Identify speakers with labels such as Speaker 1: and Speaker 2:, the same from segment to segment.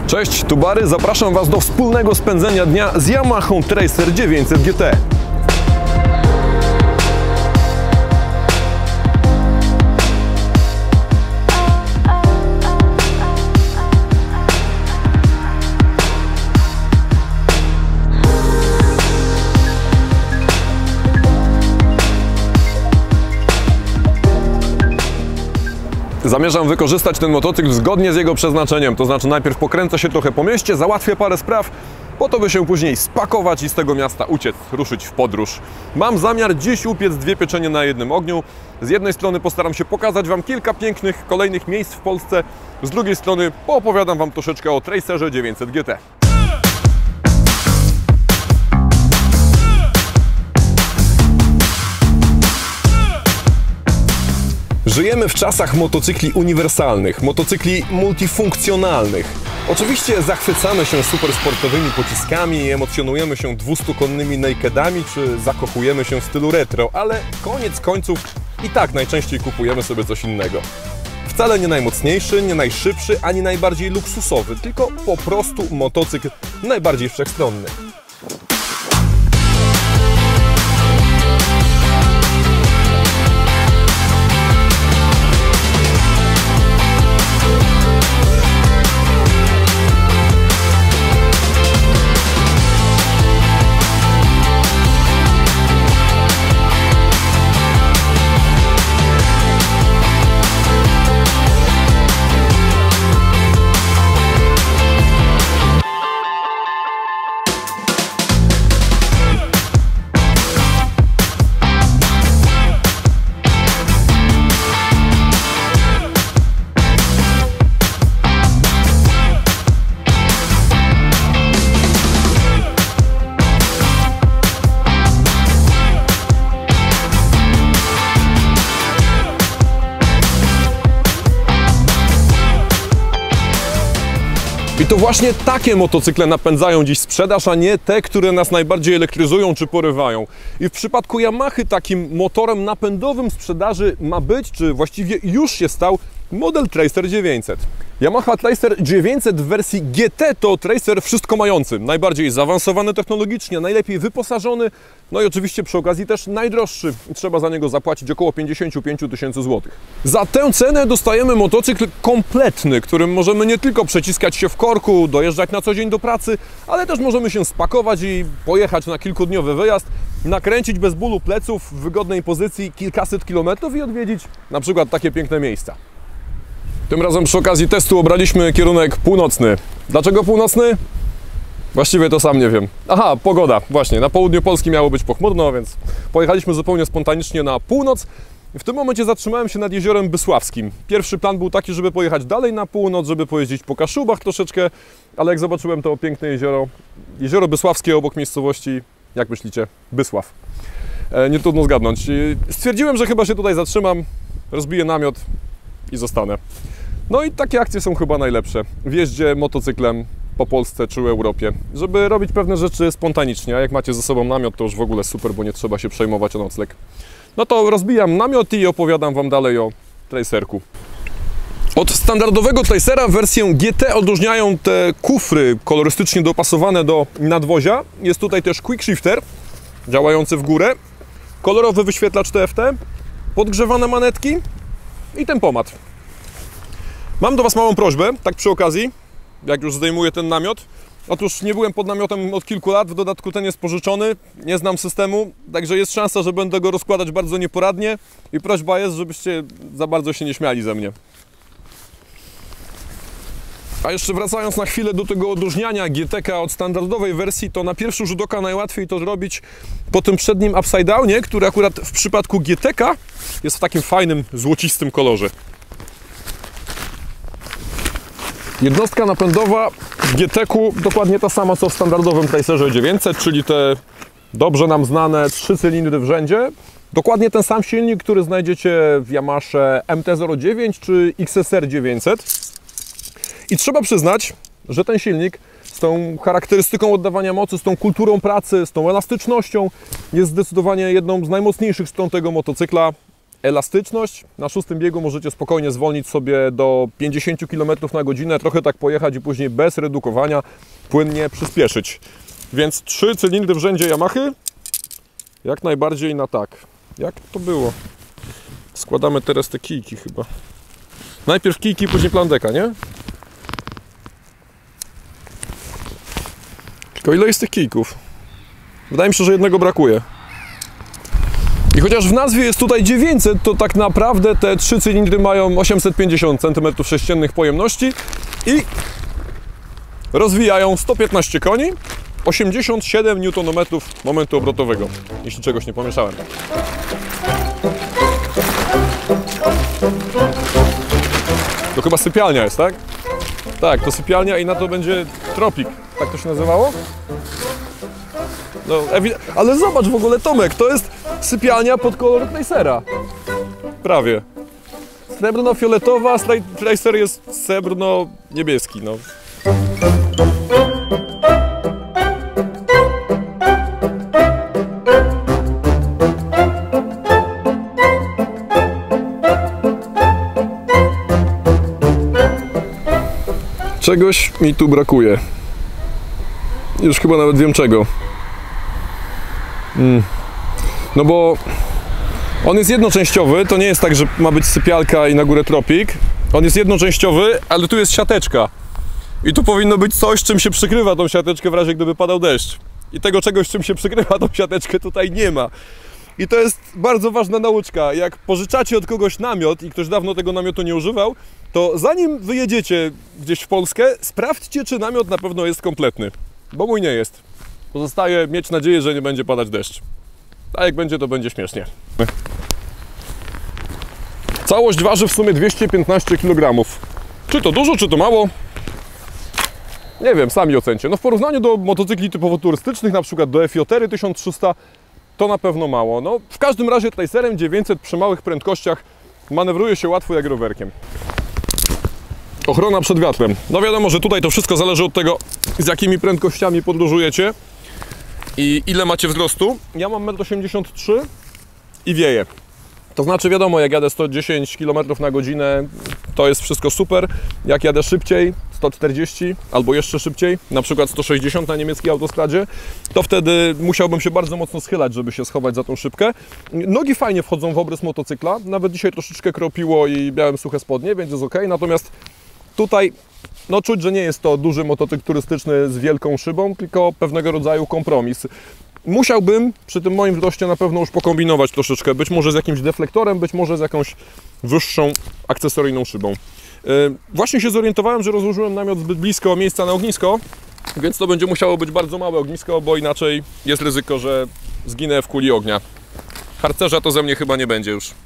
Speaker 1: Cześć, tu Bary, zapraszam Was do wspólnego spędzenia dnia z Yamaha Tracer 900 GT. Zamierzam wykorzystać ten motocykl zgodnie z jego przeznaczeniem, to znaczy najpierw pokręcę się trochę po mieście, załatwię parę spraw, po to by się później spakować i z tego miasta uciec, ruszyć w podróż. Mam zamiar dziś upiec dwie pieczenie na jednym ogniu. Z jednej strony postaram się pokazać Wam kilka pięknych kolejnych miejsc w Polsce, z drugiej strony poopowiadam Wam troszeczkę o Tracerze 900 GT. Żyjemy w czasach motocykli uniwersalnych, motocykli multifunkcjonalnych. Oczywiście zachwycamy się supersportowymi pociskami, emocjonujemy się 200-konnymi nakedami, czy zakochujemy się w stylu retro, ale koniec końców i tak najczęściej kupujemy sobie coś innego. Wcale nie najmocniejszy, nie najszybszy, ani najbardziej luksusowy, tylko po prostu motocykl najbardziej wszechstronny. I to właśnie takie motocykle napędzają dziś sprzedaż, a nie te, które nas najbardziej elektryzują czy porywają. I w przypadku Yamahy takim motorem napędowym sprzedaży ma być, czy właściwie już się stał, model Tracer 900. Yamaha Tracer 900 w wersji GT to Tracer wszystko mający, najbardziej zaawansowany technologicznie, najlepiej wyposażony, no i oczywiście przy okazji też najdroższy. Trzeba za niego zapłacić około 55 000 złotych. Za tę cenę dostajemy motocykl kompletny, którym możemy nie tylko przeciskać się w korku, dojeżdżać na co dzień do pracy, ale też możemy się spakować i pojechać na kilkudniowy wyjazd, nakręcić bez bólu pleców w wygodnej pozycji kilkaset kilometrów i odwiedzić na przykład takie piękne miejsca. Tym razem przy okazji testu obraliśmy kierunek północny. Dlaczego północny? Właściwie to sam nie wiem. Aha, pogoda. Właśnie, na południu Polski miało być pochmurno, więc pojechaliśmy zupełnie spontanicznie na północ. W tym momencie zatrzymałem się nad Jeziorem Bysławskim. Pierwszy plan był taki, żeby pojechać dalej na północ, żeby pojeździć po Kaszubach troszeczkę, ale jak zobaczyłem to piękne Jezioro Bysławskie obok miejscowości, jak myślicie, Bysław. Nie trudno zgadnąć. Stwierdziłem, że chyba się tutaj zatrzymam, rozbiję namiot i zostanę. No i takie akcje są chyba najlepsze w jeździe motocyklem po Polsce czy Europie, żeby robić pewne rzeczy spontanicznie, a jak macie ze sobą namiot, to już w ogóle super, bo nie trzeba się przejmować o nocleg. No to rozbijam namiot i opowiadam Wam dalej o Tracerku. Od standardowego Tracera wersję GT odróżniają te kufry kolorystycznie dopasowane do nadwozia. Jest tutaj też quick shifter działający w górę, kolorowy wyświetlacz TFT, podgrzewane manetki i tempomat. Mam do Was małą prośbę, tak przy okazji, jak już zdejmuję ten namiot. Otóż nie byłem pod namiotem od kilku lat, w dodatku ten jest pożyczony, nie znam systemu, także jest szansa, że będę go rozkładać bardzo nieporadnie i prośba jest, żebyście za bardzo się nie śmiali ze mnie. A jeszcze wracając na chwilę do tego odróżniania GTK od standardowej wersji, to na pierwszy rzut oka najłatwiej to zrobić po tym przednim upside downie, który akurat w przypadku GTK jest w takim fajnym, złocistym kolorze. Jednostka napędowa w GT-ku dokładnie ta sama co w standardowym Tracerze 900, czyli te dobrze nam znane 3 cylindry w rzędzie. Dokładnie ten sam silnik, który znajdziecie w Yamasze MT-09 czy XSR 900. I trzeba przyznać, że ten silnik z tą charakterystyką oddawania mocy, z tą kulturą pracy, z tą elastycznością jest zdecydowanie jedną z najmocniejszych stron tego motocykla elastyczność. Na 6. biegu możecie spokojnie zwolnić sobie do 50 km na godzinę, trochę tak pojechać i później bez redukowania płynnie przyspieszyć. Więc 3 cylindry w rzędzie Yamahy jak najbardziej na tak. Jak to było? Składamy teraz te kijki chyba. Najpierw kijki, później plan deka, nie? Tylko ile jest tych kijków? Wydaje mi się, że jednego brakuje. I chociaż w nazwie jest tutaj 900, to tak naprawdę te 3 cylindry mają 850 cm3 pojemności i rozwijają 115 koni, 87 Nm momentu obrotowego, jeśli czegoś nie pomieszałem. To chyba sypialnia jest, tak? Tak, to sypialnia i na to będzie Tropik. Tak to się nazywało? No, ale zobacz w ogóle, Tomek, to jest sypialnia pod kolor Tracera. Prawie. Srebrno-fioletowa, Tracer jest srebrno-niebieski, no. Czegoś mi tu brakuje. Już chyba nawet wiem czego. No bo on jest jednoczęściowy, to nie jest tak, że ma być sypialka i na górę Tropik. On jest jednoczęściowy, ale tu jest siateczka. I tu powinno być coś, czym się przykrywa tą siateczkę w razie gdyby padał deszcz. I tego czegoś, czym się przykrywa tą siateczkę, tutaj nie ma. I to jest bardzo ważna nauczka. Jak pożyczacie od kogoś namiot i ktoś dawno tego namiotu nie używał, to zanim wyjedziecie gdzieś w Polskę, sprawdźcie, czy namiot na pewno jest kompletny. Bo mój nie jest. Pozostaje mieć nadzieję, że nie będzie padać deszcz. A jak będzie, to będzie śmiesznie. Całość waży w sumie 215 kg. Czy to dużo, czy to mało? Nie wiem, sami ocencie. No w porównaniu do motocykli typowo turystycznych, na przykład do FJ 1300, to na pewno mało. No w każdym razie Tracerem 900 przy małych prędkościach manewruje się łatwo jak rowerkiem. Ochrona przed wiatrem. No wiadomo, że tutaj to wszystko zależy od tego, z jakimi prędkościami podróżujecie i ile macie wzrostu. Ja mam 1,83 m i wieje. To znaczy wiadomo, jak jadę 110 km na godzinę, to jest wszystko super. Jak jadę szybciej, 140 albo jeszcze szybciej, na przykład 160 na niemieckiej autostradzie, to wtedy musiałbym się bardzo mocno schylać, żeby się schować za tą szybkę. Nogi fajnie wchodzą w obrys motocykla, nawet dzisiaj troszeczkę kropiło i miałem suche spodnie, więc jest ok. Natomiast tutaj no czuć, że nie jest to duży motocykl turystyczny z wielką szybą, tylko pewnego rodzaju kompromis. Musiałbym przy tym moim wzroście na pewno już pokombinować troszeczkę, być może z jakimś deflektorem, być może z jakąś wyższą akcesoryjną szybą. Właśnie się zorientowałem, że rozłożyłem namiot zbyt blisko miejsca na ognisko, więc to będzie musiało być bardzo małe ognisko, bo inaczej jest ryzyko, że zginę w kuli ognia. Harcerza to ze mnie chyba nie będzie już.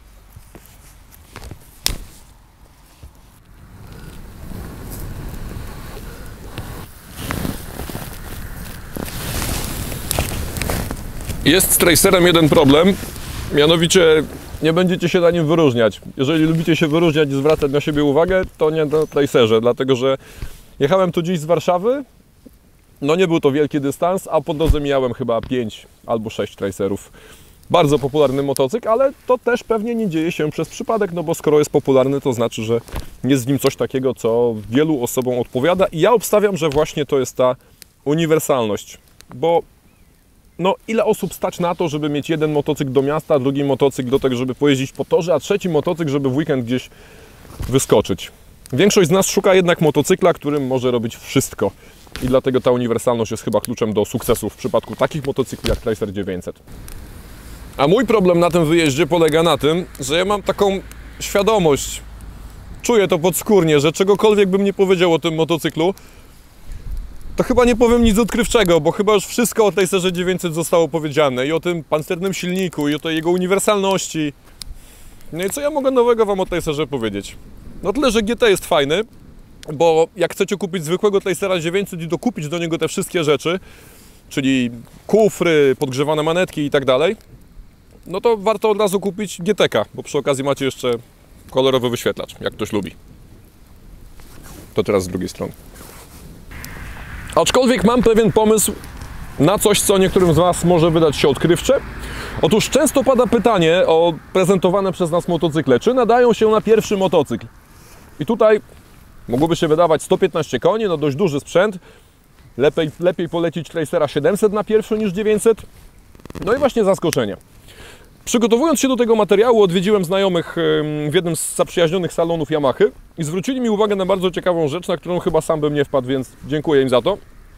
Speaker 1: Jest z Tracerem jeden problem, mianowicie nie będziecie się na nim wyróżniać. Jeżeli lubicie się wyróżniać i zwracać na siebie uwagę, to nie na Tracerze, dlatego że jechałem tu dziś z Warszawy, no nie był to wielki dystans, a po drodze mijałem chyba 5 albo 6 Tracerów. Bardzo popularny motocykl, ale to też pewnie nie dzieje się przez przypadek, no bo skoro jest popularny, to znaczy, że jest w nim coś takiego, co wielu osobom odpowiada i ja obstawiam, że właśnie to jest ta uniwersalność, bo no ile osób stać na to, żeby mieć jeden motocykl do miasta, drugi motocykl do tego, żeby pojeździć po torze, a trzeci motocykl, żeby w weekend gdzieś wyskoczyć. Większość z nas szuka jednak motocykla, którym może robić wszystko i dlatego ta uniwersalność jest chyba kluczem do sukcesu w przypadku takich motocykli jak Tracer 900. A mój problem na tym wyjeździe polega na tym, że ja mam taką świadomość, czuję to podskórnie, że czegokolwiek bym nie powiedział o tym motocyklu, to chyba nie powiem nic odkrywczego, bo chyba już wszystko o Tracerze 900 zostało powiedziane i o tym pancernym silniku, i o tej jego uniwersalności. No i co ja mogę nowego Wam o Tracerze powiedzieć? No tyle, że GT jest fajny, bo jak chcecie kupić zwykłego Tracera 900 i dokupić do niego te wszystkie rzeczy, czyli kufry, podgrzewane manetki i tak dalej, no to warto od razu kupić GT-ka, bo przy okazji macie jeszcze kolorowy wyświetlacz, jak ktoś lubi. To teraz z drugiej strony. Aczkolwiek mam pewien pomysł na coś, co niektórym z Was może wydać się odkrywcze. Otóż często pada pytanie o prezentowane przez nas motocykle, czy nadają się na pierwszy motocykl. I tutaj mogłoby się wydawać 115 koni, no dość duży sprzęt. Lepiej polecić Tracera 700 na pierwszy niż 900. No i właśnie zaskoczenie. Przygotowując się do tego materiału, odwiedziłem znajomych w jednym z zaprzyjaźnionych salonów Yamahy i zwrócili mi uwagę na bardzo ciekawą rzecz, na którą chyba sam bym nie wpadł, więc dziękuję im za to.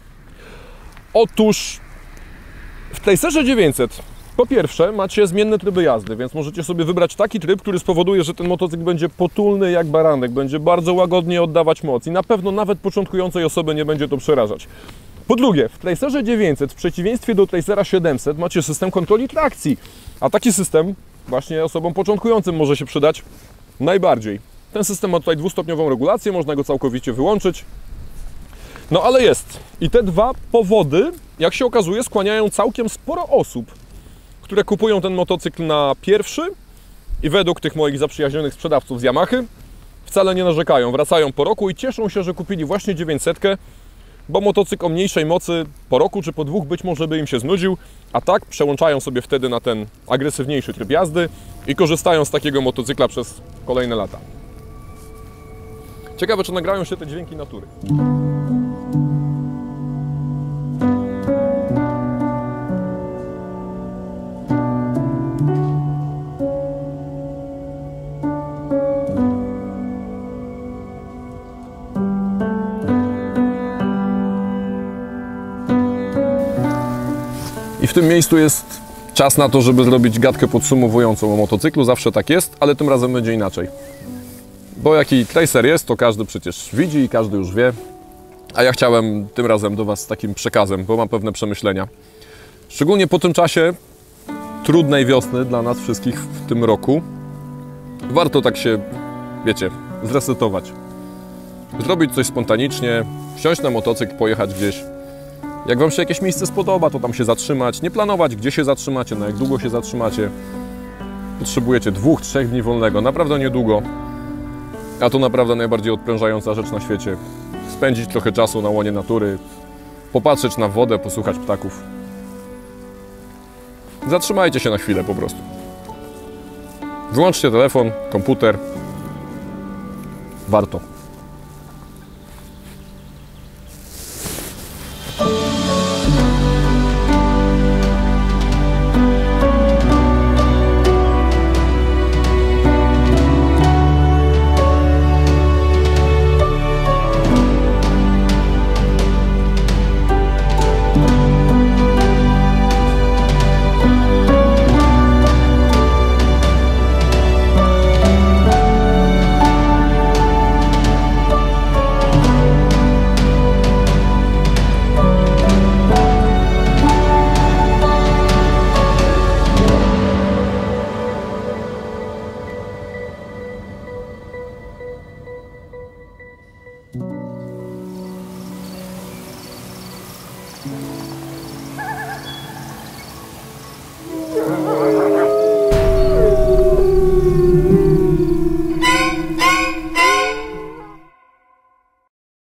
Speaker 1: Otóż w Tracerze 900 po pierwsze macie zmienne tryby jazdy, więc możecie sobie wybrać taki tryb, który spowoduje, że ten motocykl będzie potulny jak baranek, będzie bardzo łagodnie oddawać moc i na pewno nawet początkującej osoby nie będzie to przerażać. Po drugie, w Tracerze 900 w przeciwieństwie do Tracera 700 macie system kontroli trakcji, a taki system właśnie osobom początkującym może się przydać najbardziej. Ten system ma tutaj dwustopniową regulację, można go całkowicie wyłączyć. No ale jest. I te dwa powody, jak się okazuje, skłaniają całkiem sporo osób, które kupują ten motocykl na pierwszy i według tych moich zaprzyjaźnionych sprzedawców z Yamahy wcale nie narzekają. Wracają po roku i cieszą się, że kupili właśnie 900, bo motocykl o mniejszej mocy po roku czy po dwóch być może by im się znudził, a tak przełączają sobie wtedy na ten agresywniejszy tryb jazdy i korzystają z takiego motocykla przez kolejne lata. Ciekawe, czy nagrają się te dźwięki natury. I w tym miejscu jest czas na to, żeby zrobić gadkę podsumowującą o motocyklu. Zawsze tak jest, ale tym razem będzie inaczej. Bo jaki Tracer jest, to każdy przecież widzi i każdy już wie. A ja chciałem tym razem do Was z takim przekazem, bo mam pewne przemyślenia. Szczególnie po tym czasie trudnej wiosny dla nas wszystkich w tym roku. Warto tak się, wiecie, zresetować. Zrobić coś spontanicznie, wsiąść na motocykl, pojechać gdzieś. Jak Wam się jakieś miejsce spodoba, to tam się zatrzymać. Nie planować, gdzie się zatrzymacie, na jak długo się zatrzymacie. Potrzebujecie 2-3 dni wolnego, naprawdę niedługo. A to naprawdę najbardziej odprężająca rzecz na świecie. Spędzić trochę czasu na łonie natury, popatrzeć na wodę, posłuchać ptaków. Zatrzymajcie się na chwilę po prostu. Wyłączcie telefon, komputer. Warto.